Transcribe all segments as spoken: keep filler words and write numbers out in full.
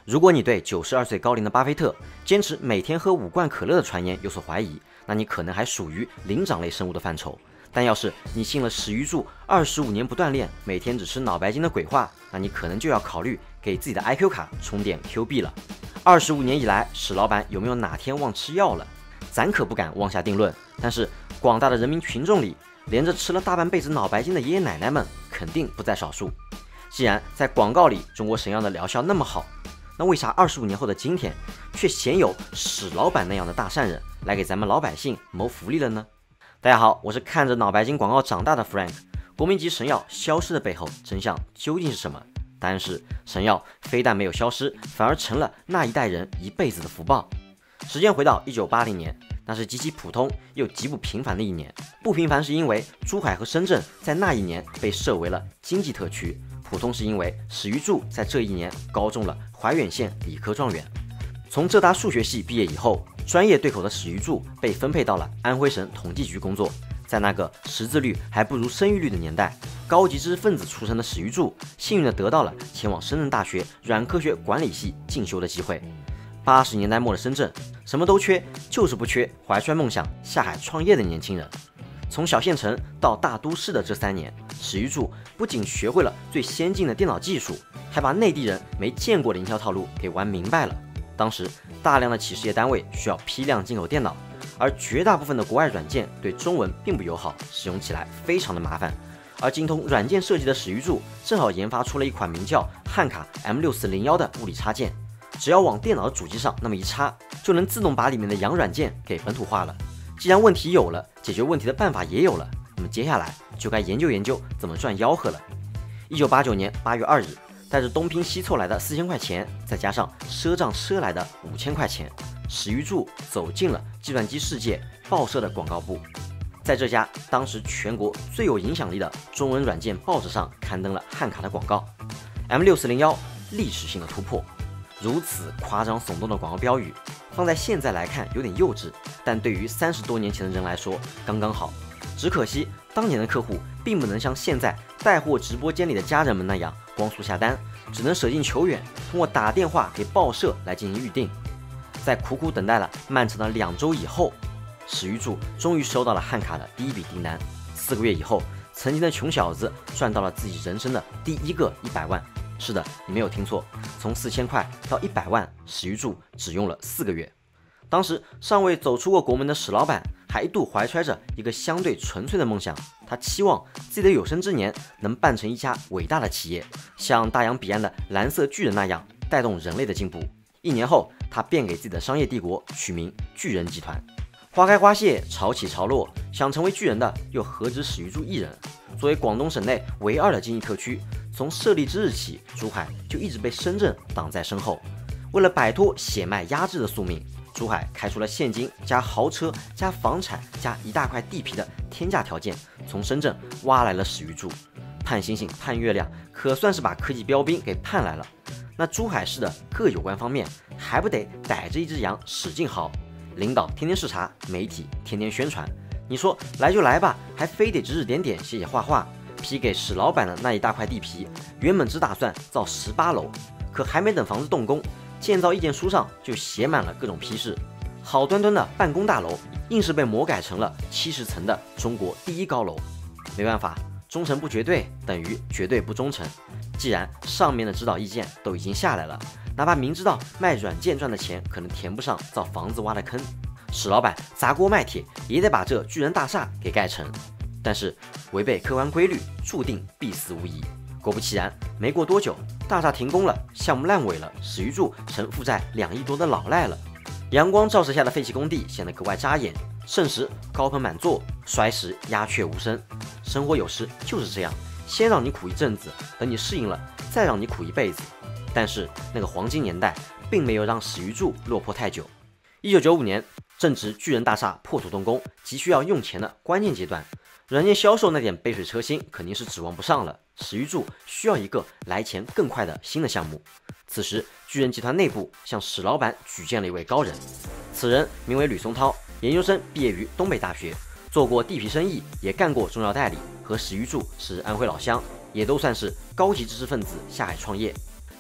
如果你对九十二岁高龄的巴菲特坚持每天喝五罐可乐的传言有所怀疑，那你可能还属于灵长类生物的范畴。但要是你信了史玉柱二十五年不锻炼，每天只吃脑白金的鬼话，那你可能就要考虑给自己的 I Q 卡充点 Q 币了。二十五年以来，史老板有没有哪天忘吃药了？咱可不敢妄下定论，但是广大的人民群众里，连着吃了大半辈子脑白金的爷爷奶奶们肯定不在少数。既然在广告里中国神药的疗效那么好，那为啥二十五年后的今天，却鲜有史老板那样的大善人来给咱们老百姓谋福利了呢？大家好，我是看着脑白金广告长大的 Frank。国民级神药消失的背后，真相究竟是什么？答案是，神药非但没有消失，反而成了那一代人一辈子的福报。时间回到一九八零年，那是极其普通又极不平凡的一年。不平凡是因为珠海和深圳在那一年被设为了经济特区，普通是因为史玉柱在这一年高中了怀远县理科状元。从浙大数学系毕业以后，专业对口的史玉柱被分配到了安徽省统计局工作。在那个识字率还不如生育率的年代，高级知识分子出身的史玉柱幸运地得到了前往深圳大学软科学管理系进修的机会。八十年代末的深圳，什么都缺，就是不缺怀揣梦想下海创业的年轻人。从小县城到大都市的这三年，史玉柱不仅学会了最先进的电脑技术，还把内地人没见过的营销套路给玩明白了。当时大量的企事业单位需要批量进口电脑，而绝大部分的国外软件对中文并不友好，使用起来非常的麻烦。而精通软件设计的史玉柱正好研发出了一款名叫汉卡 M 六四零一 的物理插件，只要往电脑的主机上那么一插，就能自动把里面的洋软件给本土化了。既然问题有了，解决问题的办法也有了，那么接下来就该研究研究怎么赚吆喝了。一九八九年八月二日，带着东拼西凑来的四千块钱，再加上赊账赊来的五千块钱，史玉柱走进了计算机世界报社的广告部，在这家当时全国最有影响力的中文软件报纸上刊登了汉卡的广告。M 六四零一 历史性的突破，如此夸张耸动的广告标语，放在现在来看有点幼稚，但对于三十多年前的人来说刚刚好。只可惜当年的客户并不能像现在带货直播间里的家人们那样光速下单，只能舍近求远，通过打电话给报社来进行预定。在苦苦等待了漫长的两周以后，史玉柱终于收到了汉卡的第一笔订单。四个月以后，曾经的穷小子赚到了自己人生的第一个一百万。是的，你没有听错，从四千块到一百万，史玉柱只用了四个月。当时尚未走出过国门的史老板，还一度怀揣着一个相对纯粹的梦想，他期望自己的有生之年能办成一家伟大的企业，像大洋彼岸的蓝色巨人那样带动人类的进步。一年后，他便给自己的商业帝国取名巨人集团。花开花谢，潮起潮落，想成为巨人的又何止史玉柱一人？作为广东省内唯二的经济特区，从设立之日起，珠海就一直被深圳挡在身后。为了摆脱血脉压制的宿命，珠海开出了现金加豪车加房产加一大块地皮的天价条件，从深圳挖来了史玉柱。盼星星盼月亮，可算是把科技标兵给盼来了。那珠海市的各有关方面还不得逮着一只羊使劲薅？领导天天视察，媒体天天宣传，你说来就来吧，还非得指指点点写写画画。批给史老板的那一大块地皮，原本只打算造十八楼，可还没等房子动工，建造意见书上就写满了各种批示。好端端的办公大楼，硬是被魔改成了七十层的中国第一高楼。没办法，忠诚不绝对等于绝对不忠诚。既然上面的指导意见都已经下来了，哪怕明知道卖软件赚的钱可能填不上造房子挖的坑，史老板砸锅卖铁也得把这巨人大厦给盖成。但是违背客观规律，注定必死无疑。果不其然，没过多久，大厦停工了，项目烂尾了，史玉柱成负债两亿多的老赖了。阳光照射下的废弃工地显得格外扎眼，盛时高朋满座，衰时鸦雀无声。生活有时就是这样，先让你苦一阵子，等你适应了，再让你苦一辈子。但是那个黄金年代并没有让史玉柱落魄太久。一九九五年，正值巨人大厦破土动工，急需要用钱的关键阶段。软件销售那点杯水车薪肯定是指望不上了，史玉柱需要一个来钱更快的新的项目。此时，巨人集团内部向史老板举荐了一位高人，此人名为吕松涛，研究生毕业于东北大学，做过地皮生意，也干过中药代理，和史玉柱是安徽老乡，也都算是高级知识分子下海创业。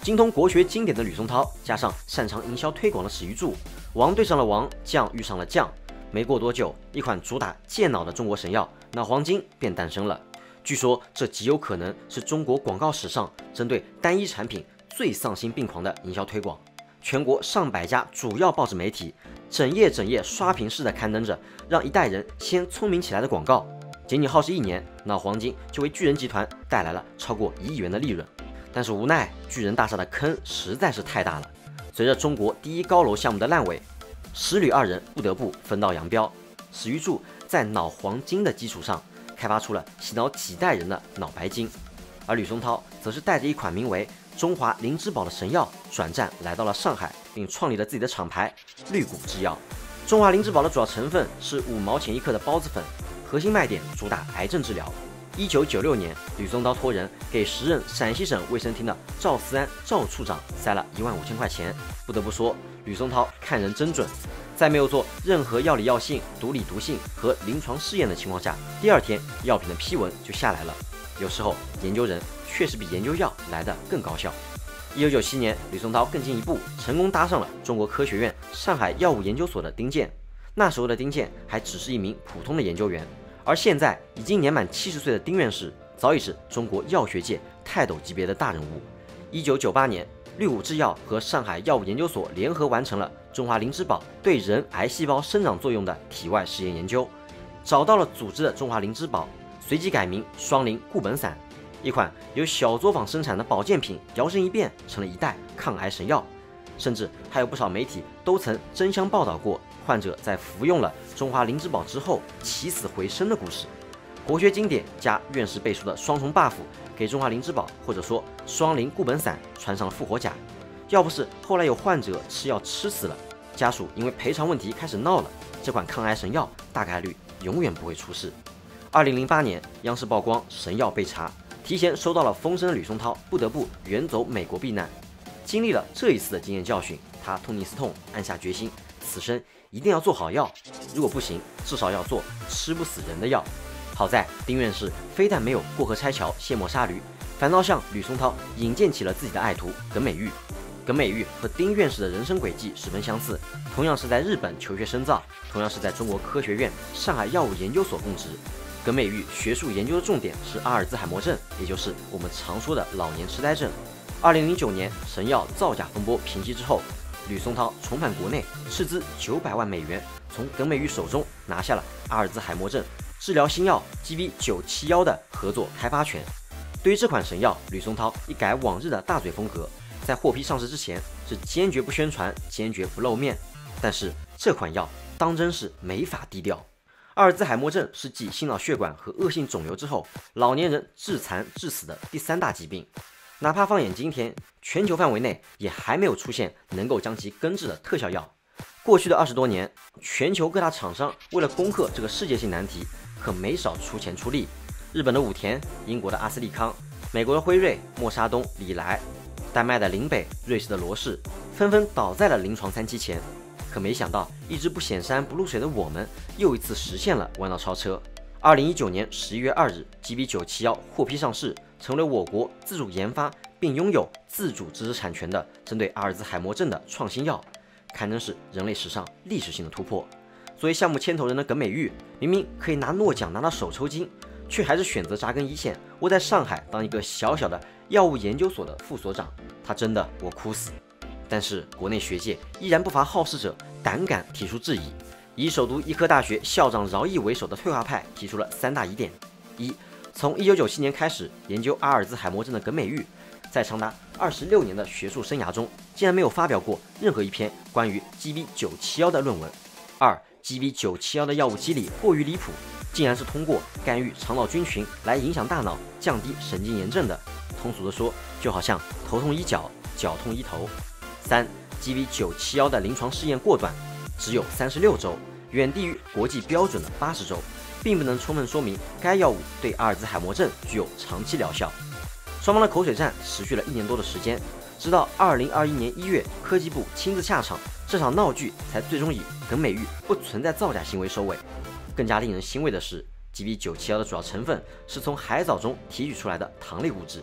精通国学经典的吕松涛，加上擅长营销推广的史玉柱，王对上了王，将遇上了将。没过多久，一款主打健脑的中国神药脑黄金便诞生了。据说这极有可能是中国广告史上针对单一产品最丧心病狂的营销推广。全国上百家主要报纸媒体整页整页刷屏式的刊登着让一代人先聪明起来的广告。仅仅耗时一年，脑黄金就为巨人集团带来了超过一亿元的利润。但是无奈，巨人大厦的坑实在是太大了。随着中国第一高楼项目的烂尾，石吕二人不得不分道扬镳。史玉柱在脑黄金的基础上，开发出了洗脑几代人的脑白金，而吕松涛则是带着一款名为中华灵芝宝的神药转战来到了上海，并创立了自己的厂牌绿谷制药。中华灵芝宝的主要成分是五毛钱一克的孢子粉，核心卖点主打癌症治疗。一九九六年，吕松涛托人给时任陕西省卫生厅的赵思安赵处长塞了一万五千块钱。不得不说，吕松涛看人真准，在没有做任何药理药性、毒理毒性和临床试验的情况下，第二天药品的批文就下来了。有时候研究人确实比研究药来得更高效。一九九七年，吕松涛更进一步，成功搭上了中国科学院上海药物研究所的丁健。那时候的丁健还只是一名普通的研究员，而现在已经年满七十岁的丁院士，早已是中国药学界泰斗级别的大人物。一九九八年，绿谷制药和上海药物研究所联合完成了中华灵芝宝对人癌细胞生长作用的体外实验研究，找到了组织的中华灵芝宝，随即改名双灵固本散，一款由小作坊生产的保健品，摇身一变成了一代抗癌神药。甚至还有不少媒体都曾争相报道过患者在服用了中华灵芝宝之后起死回生的故事。国学经典加院士背书的双重 buff， 给中华灵芝宝或者说双灵固本散穿上了复活甲。要不是后来有患者吃药吃死了，家属因为赔偿问题开始闹了，这款抗癌神药大概率永远不会出事。二零零八年，央视曝光神药被查，提前收到了风声的吕松涛不得不远走美国避难。经历了这一次的经验教训，他痛定思痛，暗下决心，此生一定要做好药，如果不行，至少要做吃不死人的药。好在丁院士非但没有过河拆桥、卸磨杀驴，反倒向吕松涛引荐起了自己的爱徒耿美玉。耿美玉和丁院士的人生轨迹十分相似，同样是在日本求学深造，同样是在中国科学院上海药物研究所供职。耿美玉学术研究的重点是阿尔兹海默症，也就是我们常说的老年痴呆症。二零零九年，神药造假风波平息之后，吕松涛重返国内，斥资九百万美元，从耿美玉手中拿下了阿尔兹海默症治疗新药 G B 九七一 的合作开发权。对于这款神药，吕松涛一改往日的大嘴风格，在获批上市之前是坚决不宣传，坚决不露面。但是这款药当真是没法低调。阿尔兹海默症是继心脑血管和恶性肿瘤之后，老年人致残致死的第三大疾病。哪怕放眼今天，全球范围内也还没有出现能够将其根治的特效药。过去的二十多年，全球各大厂商为了攻克这个世界性难题，可没少出钱出力。日本的武田、英国的阿斯利康、美国的辉瑞、默沙东、礼来、丹麦的林北、瑞士的罗氏，纷纷倒在了临床三期前。可没想到，一直不显山不露水的我们，又一次实现了弯道超车。二零一九年十一月二日 ，G B 九七一 获批上市，成为我国自主研发并拥有自主知识产权的针对阿尔兹海默症的创新药，堪称是人类史上历史性的突破。作为项目牵头人的耿美玉，明明可以拿诺奖拿到手抽筋，却还是选择扎根一线，窝在上海当一个小小的药物研究所的副所长。他真的我哭死。但是国内学界依然不乏好事者胆敢提出质疑。以首都医科大学校长饶毅为首的退化派提出了三大疑点：一、从一九九七年开始研究阿尔兹海默症的耿美玉，在长达二十六年的学术生涯中，竟然没有发表过任何一篇关于 G B 九七一 的论文；二、G B 九七一 的药物机理过于离谱，竟然是通过干预肠道菌群来影响大脑，降低神经炎症的。通俗的说，就好像头痛医脚，脚痛医头。三、G B 九七一 的临床试验过短，只有三十六周，远低于国际标准的八十周，并不能充分说明该药物对阿尔兹海默症具有长期疗效。双方的口水战持续了一年多的时间，直到二零二一年一月，科技部亲自下场，这场闹剧才最终以耿美玉不存在造假行为收尾。更加令人欣慰的是 ，G B 九七一 的主要成分是从海藻中提取出来的糖类物质，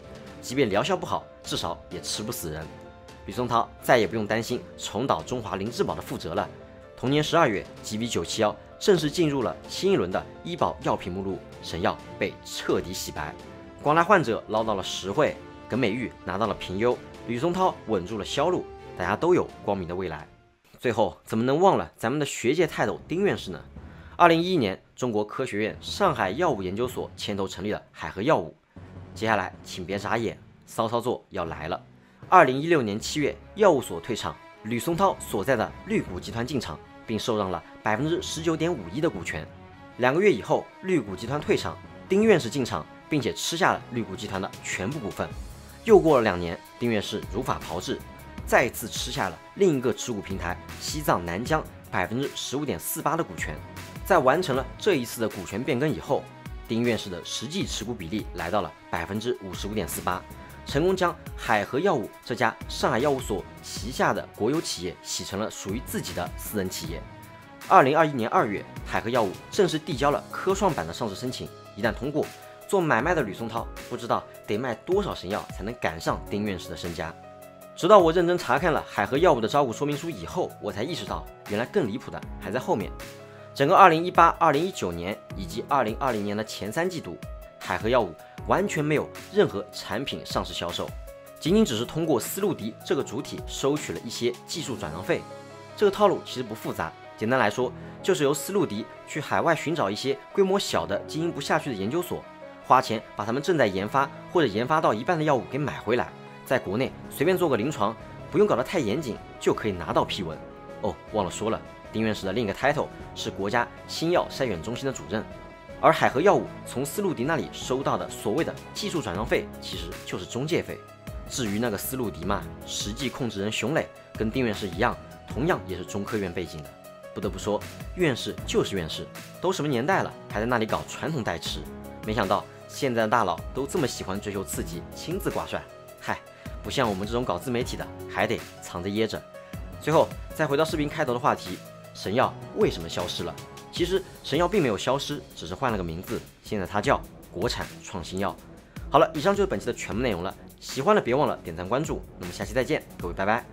即便疗效不好，至少也吃不死人。吕松涛再也不用担心重蹈中华灵智宝的覆辙了。同年十二月 ，G V 九七一正式进入了新一轮的医保药品目录，神药被彻底洗白，广大患者捞到了实惠，耿美玉拿到了评优，吕松涛稳住了销路，大家都有光明的未来。最后，怎么能忘了咱们的学界泰斗丁院士呢？二零一一年，中国科学院上海药物研究所牵头成立了海河药物。接下来，请别眨眼，骚操作要来了。二零一六年七月，药物所退场，吕松涛所在的绿谷集团进场，并受让了百分之十九点五一的股权。两个月以后，绿谷集团退场，丁院士进场，并且吃下了绿谷集团的全部股份。又过了两年，丁院士如法炮制，再次吃下了另一个持股平台西藏南疆百分之十五点四八的股权。在完成了这一次的股权变更以后，丁院士的实际持股比例来到了百分之五十五点四八。成功将海河药物这家上海药物所旗下的国有企业洗成了属于自己的私人企业。二零二一年二月，海河药物正式递交了科创板的上市申请，一旦通过，做买卖的吕松涛不知道得卖多少神药才能赶上丁院士的身家。直到我认真查看了海河药物的招股说明书以后，我才意识到，原来更离谱的还在后面。整个二零一八、二零一九年以及二零二零年的前三季度，海河药物完全没有任何产品上市销售，仅仅只是通过丝路迪这个主体收取了一些技术转让费。这个套路其实不复杂，简单来说，就是由丝路迪去海外寻找一些规模小的经营不下去的研究所，花钱把他们正在研发或者研发到一半的药物给买回来，在国内随便做个临床，不用搞得太严谨，就可以拿到批文。哦，忘了说了，丁院士的另一个 title 是国家新药筛选中心的主任。而海河药物从丝路迪那里收到的所谓的技术转让费，其实就是中介费。至于那个丝路迪嘛，实际控制人熊磊跟丁院士一样，同样也是中科院背景的。不得不说，院士就是院士，都什么年代了，还在那里搞传统代持。没想到现在的大佬都这么喜欢追求刺激，亲自挂帅。嗨，不像我们这种搞自媒体的，还得藏着掖着。最后再回到视频开头的话题，神药为什么消失了？其实神药并没有消失，只是换了个名字，现在它叫国产创新药。好了，以上就是本期的全部内容了，喜欢的别忘了点赞关注，那么下期再见，各位拜拜。